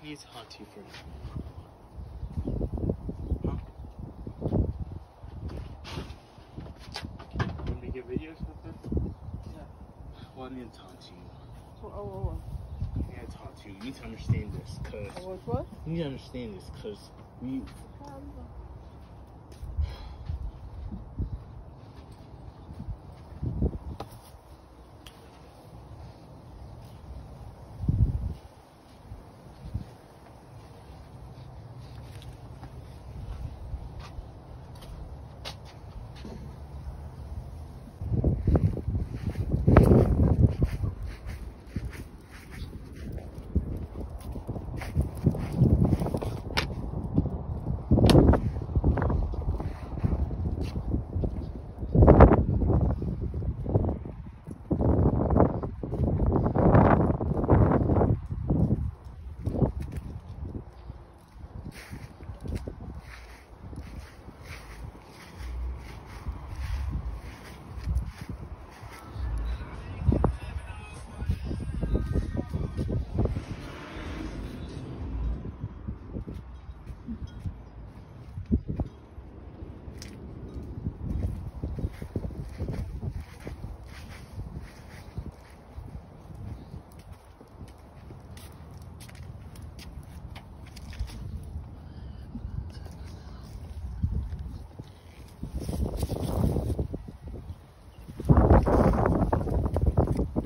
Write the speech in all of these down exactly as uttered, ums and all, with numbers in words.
need to talk to you first. Huh? You want me to get videos with this? Yeah. Well, I need to talk to you. Oh, oh, oh. I need to talk to you. You need to understand this, cause. Oh, what's what? You need to understand this, cause we.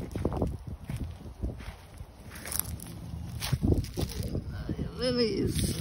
Lilies.